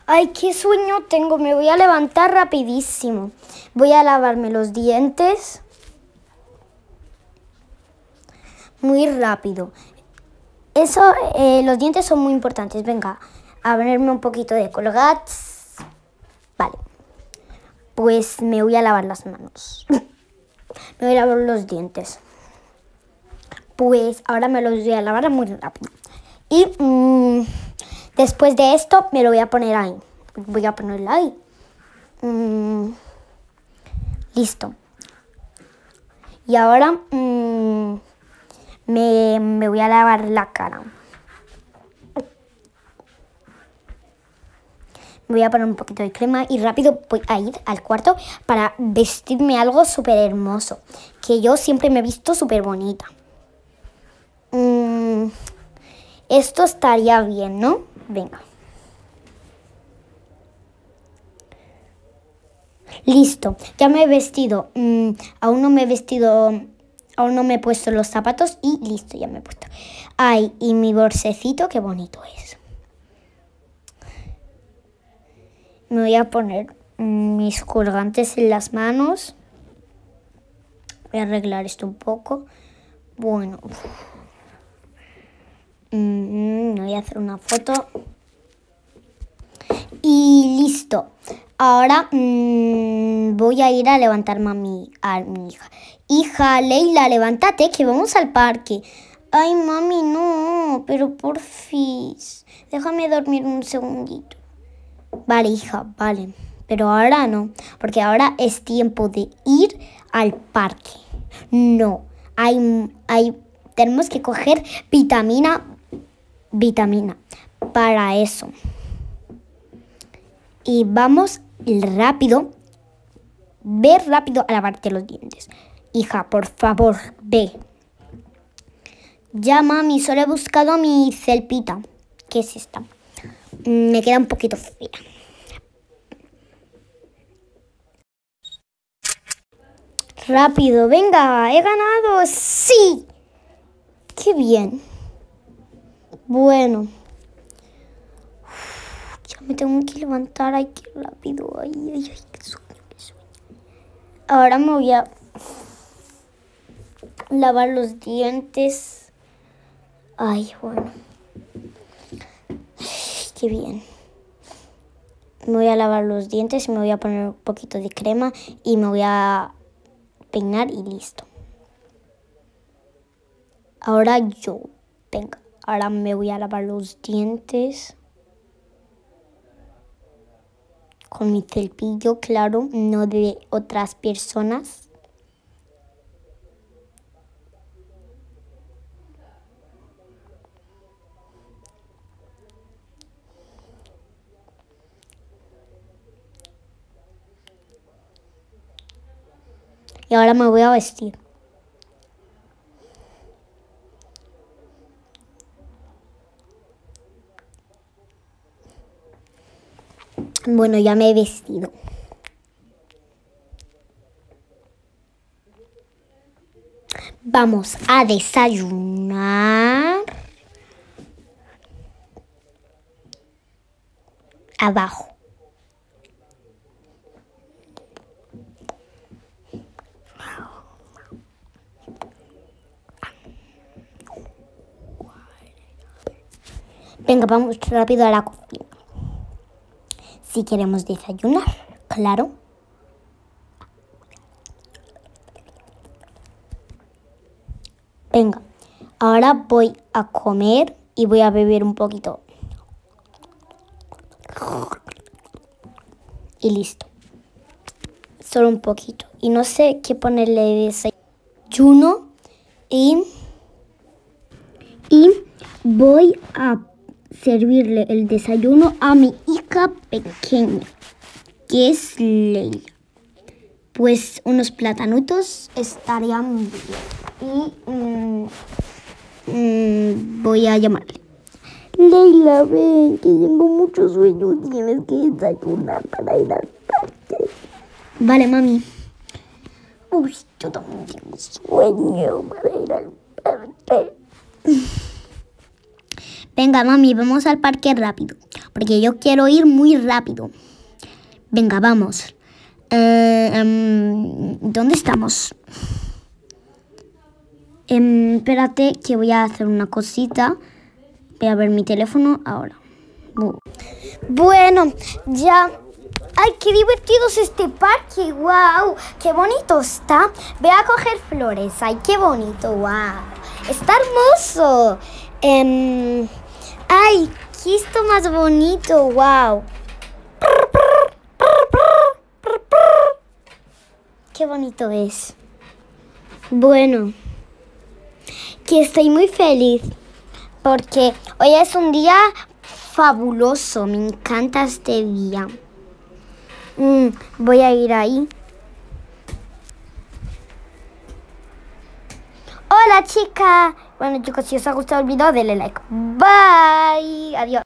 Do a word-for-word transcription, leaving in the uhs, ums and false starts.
Ay, qué sueño tengo. Me voy a levantar rapidísimo. Voy a lavarme los dientes. Muy rápido. Eso, eh, los dientes son muy importantes. Venga, a ponerme un poquito de Colgate. Vale. Pues me voy a lavar las manos. Me voy a lavar los dientes. Pues ahora me los voy a lavar muy rápido. Y mmm, después de esto me lo voy a poner ahí. Voy a ponerlo ahí. Mm, listo. Y ahora mmm, me, me voy a lavar la cara. Me voy a poner un poquito de crema y rápido voy a ir al cuarto para vestirme algo súper hermoso. Que yo siempre me he visto súper bonita. Mm, esto estaría bien, ¿no? Venga. Listo, ya me he vestido. Mm, aún no me he vestido, aún no me he puesto los zapatos y listo, ya me he puesto. Ay, y mi bolsecito, qué bonito es. Me voy a poner mis colgantes en las manos. Voy a arreglar esto un poco. Bueno. Mm, voy a hacer una foto. Y listo. Ahora mmm, voy a ir a levantarme a mi, a mi hija. Hija, Leila, levántate que vamos al parque. Ay, mami, no, pero porfis. Déjame dormir un segundito. Vale, hija, vale. Pero ahora no, porque ahora es tiempo de ir al parque. No, hay, hay, tenemos que coger vitamina, vitamina para eso. Y vamos rápido, ve rápido a lavarte los dientes. Hija, por favor, ve. Ya, mami, solo he buscado mi celpita. ¿Qué es esta? Me queda un poquito fea. Rápido, venga, he ganado. ¡Sí! ¡Qué bien! Bueno. Ya me tengo que levantar. Ay, qué rápido. Ay, ay, ay, qué sueño, qué sueño. Ahora me voy a lavar los dientes. Ay, bueno. Qué bien. Me voy a lavar los dientes, me voy a poner un poquito de crema y me voy a peinar y listo. Ahora yo, venga, ahora me voy a lavar los dientes con mi cepillo, claro, no de otras personas. Y ahora me voy a vestir. Bueno, ya me he vestido. Vamos a desayunar. Abajo. Venga, vamos rápido a la cocina. Si queremos desayunar, claro. Venga, ahora voy a comer y voy a beber un poquito. Y listo. Solo un poquito. Y no sé qué ponerle de desayuno. Y, y voy a servirle el desayuno a mi hija pequeña, que es Leila. Pues unos platanutos estarían bien. Y mmm, mmm, voy a llamarle. Leila, ven, que tengo mucho sueño. Tienes que desayunar para ir al parque. Vale, mami. Uy, yo también tengo sueño para ir al parque. Venga, mami, vamos al parque rápido, porque yo quiero ir muy rápido. Venga, vamos. Uh, um, ¿Dónde estamos? Um, espérate que voy a hacer una cosita. Voy a ver mi teléfono ahora. Uh. Bueno, ya... ¡Ay, qué divertido es este parque! ¡Wow! ¡Qué bonito está! Voy a coger flores. ¡Ay, qué bonito! ¡Wow! ¡Está hermoso! Um, ¡Ay, qué esto más bonito! ¡Wow! ¡Qué bonito es! Bueno, que estoy muy feliz porque hoy es un día fabuloso. Me encanta este día. Mm, voy a ir ahí. Hola, chica. Bueno, chicos, si os ha gustado el video, denle like. Bye. Adiós.